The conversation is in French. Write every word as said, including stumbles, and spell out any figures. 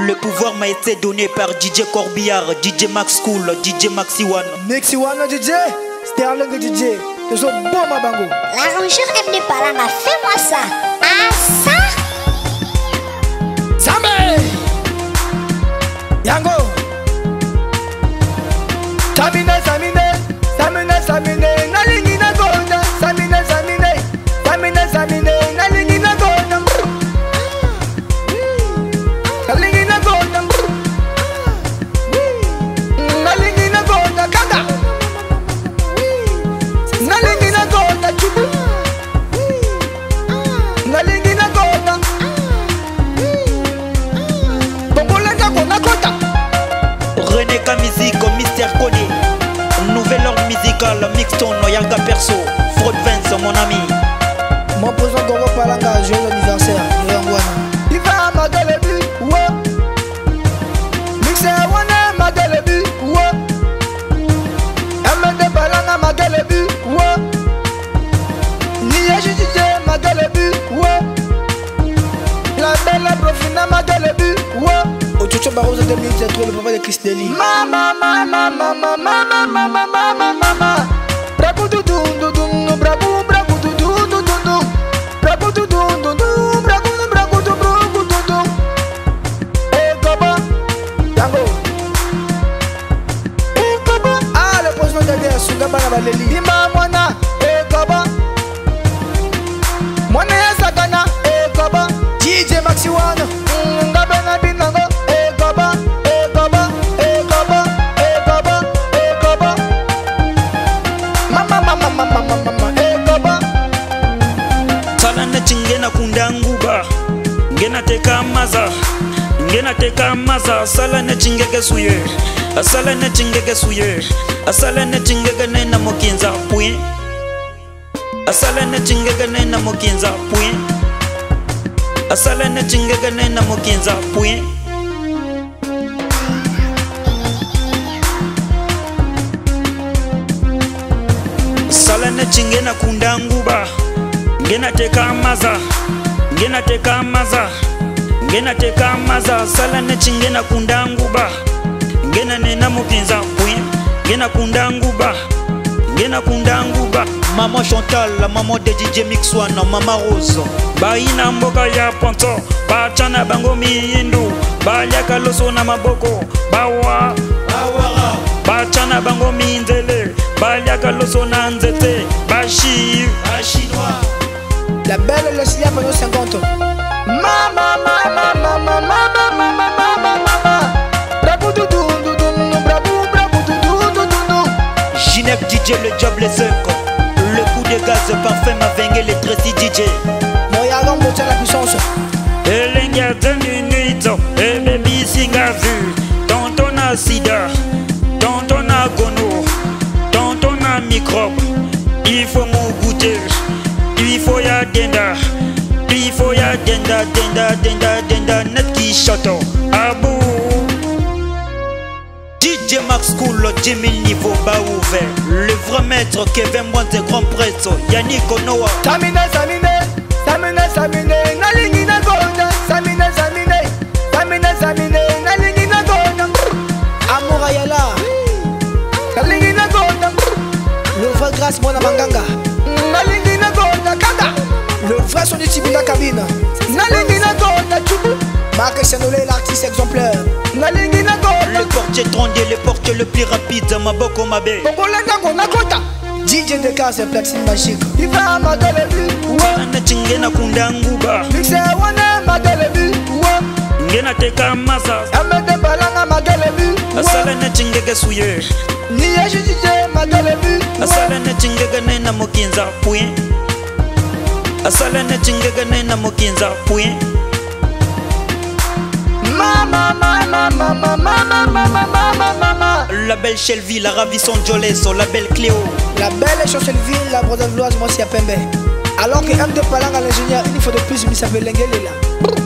Le pouvoir m'a été donné par D J Corbillard, D J Max Cool, D J Maxi One. Maxi One D J, Sterling D J. Ils sont bons ma bango. L'arrangeur M D Palanga, fais-moi ça. Ah ça. Zambé. Yango. Samine, Samine, Samine, Samine, Nalingi na Golda, Samine, Samine, Samine, Samine, Nalingi na Golda, Nalingi na Golda, Nalingi na Golda, Kanda, Nalingi na Golda, Chubu, Nalingi na Golda, Bongola Kona Kota. René Musique, Mister Kone. Nouvel ordre musical, Mixton, Yanga Perso, Fraud Vince, mon ami. Mon président Gogo Palanga, joyeux anniversaire, il va à ma délébi, ouais. Mixer Wana, ma délébi, ouais. M D Palanga, ma délébi, ouais. Nia Jujije, ma délébi, ouais. La belle Profina, ma délébi, ouais. Ochocho Barroso deux mille trois, le papa de Chris Deli. Mama, mama, mama, mama, mama, mama, mama. Bravo, doudou, doudou, bravo, bravo, doudou, doudou. Bravo, doudou, doudou, bravo, bravo, doudou, doudou. Eh, Goba, Yango. Eh, Goba. Ah, le président de la Sungaba Nabaleli. Ima, Mwana, eh, Goba. Mwana ya Sakana, eh, Goba. D J Maxi One, Ngabe na Binango. Ngena kunda nguba ngena teka maza ngena teka maza sala na chingeke suye asala na chingeke suye asala na chingeke nena mokinza pui asala na chingeke nena mokinza pui asala na chingeke nena mokinza pui sala na chingena kunda nguba ngena teka maza ngena teka maza ngena teka maza sala ne chingena kundanguba ngena nena mukinza pui ngena kundanguba ngena kundanguba. Maman Chantal, la maman de D J Mix One, Maman Rose. Baina mboka ya ponto bachana bango miyindu balyaka loso na maboko bawa bawara bachana bango minzele balyaka loso na nzete bashi bashinois. La belle le signal pendant cinquante ans. Mama, mama, mama, mama, mama, mama, mama. Bravo, doudou, doudou, bravo, bravo, doudou, doudou. Ginep D J, le job les cinq. Le coup de gaz, parfum, ma vengue, les Tracy D J. Moyagan, monte la puissance. Et l'enga tenu nuit, et baby singa vu. Tonton a sida, tonton a gono, tonton a microbe. Il faut mon goûter. Il faut ya denda, il faut ya denda, denda, denda, denda, net qui château, abou. D J Max Cool, dix mille niveaux bas ouvert. Le vrai maître Kevin Mointe, grand prêtre, Yannick Onoa. Samine, Samine, Samine, Samine, Nalingi na Golda, Samine, Samine, Samine, Samine, Nalingi na Golda. Amour Ayala, Nalingi na Golda. Le vrai grâce, mon Amanganga. Nalingi na Golda, Kanda. Le vrai son du Tibina cabine. Nalingi na Golda, Chubu. Marc Chanolé, l'artiste exemplaire. Nalingi na Golda. Le portier trondier, le portier le plus rapide, ma boko ma bé. Bongola Kona Kota. D J de casse, platine magique. Il va à ma délébi. Sana chingena kundanguba. Mixer Wana, ma délébi. Ngena teka maza. M D Palanga, ma délébi. Asala na chingeke suye. Nia Jujije, ma délébi. Asala na chingeke nena mokinza pui. Asala na chingeke nena mokinza pui. Mama, mama, mama, mama, mama, mama, mama. La belle Shelby, la ravissante Jolesso, la belle Cléo. La belle Chancelville, la bretonnoise, moi c'est à Pembe. Alors que M D Palanga, l'ingénieur, une fois de plus, il s'appelle Lengelela.